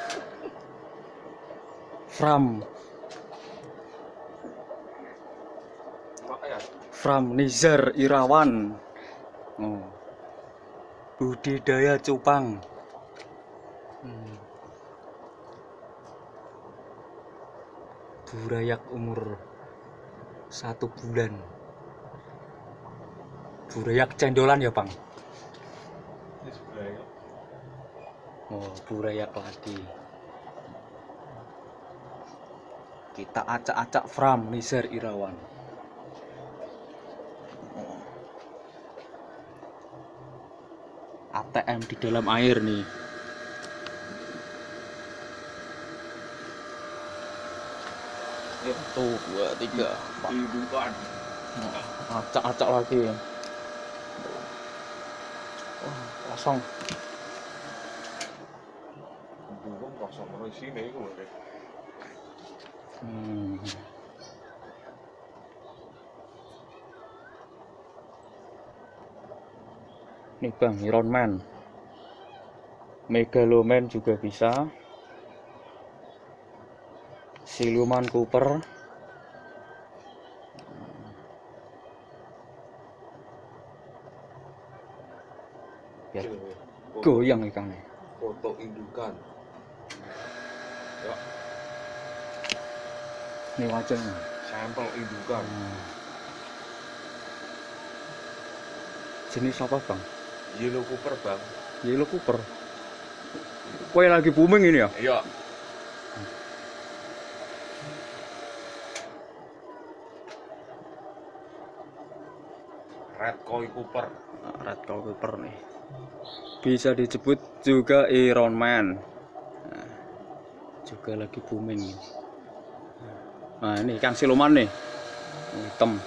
From Nizar Irawan. Oh. Budidaya cupang. Burayak umur 1 bulan. Burayak cendolan ya, Bang? Oh, burayak lagi. Kita acak-acak from Nizar Irawan. ATM di dalam air nih. Itu 2, 3, 4. Acak-acak lagi. Oh, kosong. Nih Bang, Iron Man, Megaloman juga bisa, Siluman Cooper, biar goyang ikannya. Foto indukan. Ya. Ini wajahnya. Sampel indukan. Jenis apa Bang? Yellow Cooper Bang. Yellow Cooper. Kue lagi booming ini ya? Iya. Red Koi Cooper. Red Koi Cooper nih. Bisa disebut juga Iron Man. Nah, juga lagi booming. Nah ini ikan siluman nih, hitam.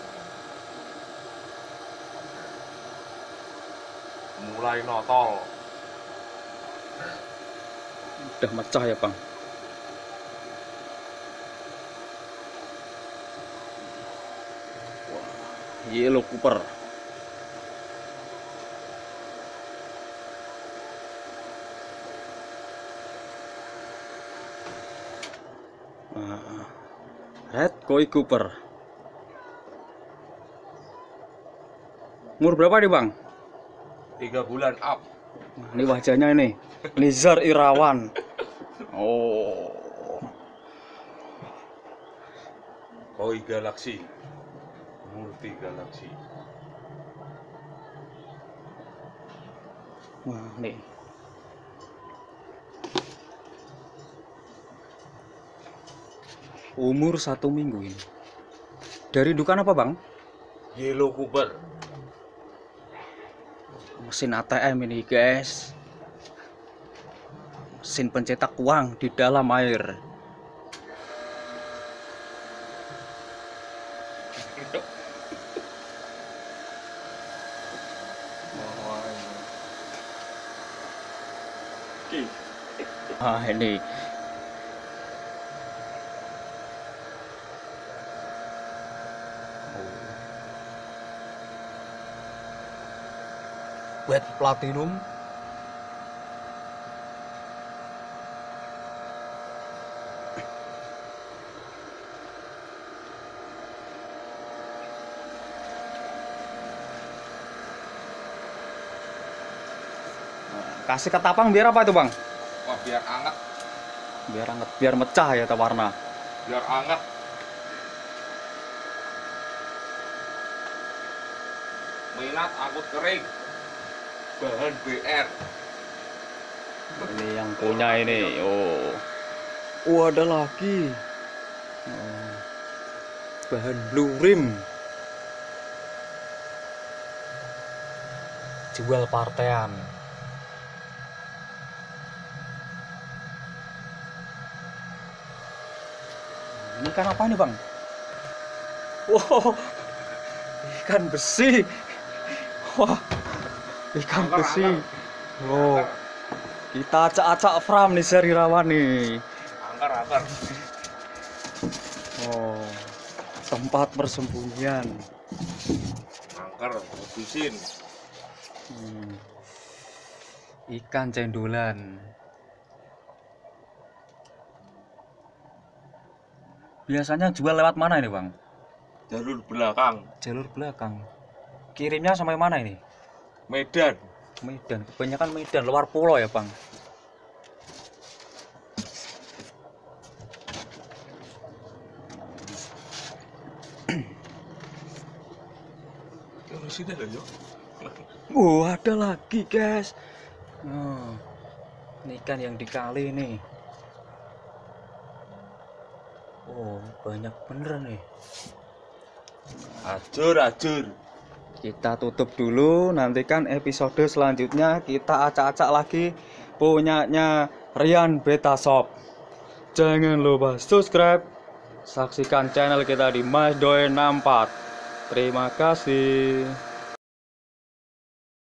Mulai notol. Udah mecah ya Bang. Yellow Cooper. Red Koi Cooper. Umur berapa nih Bang? 3 bulan up. Nah, ini wajahnya ini Nizar Irawan. Oh, Koi Galaxy, multi galaksi. Wah nih. Umur 1 minggu ini. Dari indukan apa Bang? Yellow Cooper. Mesin ATM ini guys. Mesin pencetak uang di dalam air. Ah ini. Wet platinum. Kasih ketapang biar apa itu Bang? Wah, biar anget. Biar anget, biar mecah ya warna. Biar anget. Minat angkut kering. Bahan BR. Ini yang punya ini. Oh, ada lagi. Oh. Bahan blue rim. Jual partean. Ini kan apa nih Bang? Wow, ikan besi. Wah, ikan besi. Oh, kita acak-acak from Nizar Irawan nih. Angker. Oh, tempat persembunyian. Angker, habisin. Ikan cendolan. Biasanya jual lewat mana ini Bang? Jalur belakang. Jalur belakang. Kirimnya sampai mana ini? Medan. Medan, kebanyakan Medan, luar pulau ya Bang. Sini loh, yuk. Ada lagi guys. Ini ikan yang dikali nih. Banyak bener nih. Ajur. Kita tutup dulu, nantikan episode selanjutnya kita acak-acak lagi punyanya Rian Beta Shop. Jangan lupa subscribe, saksikan channel kita di Mas Doy 64. Terima kasih.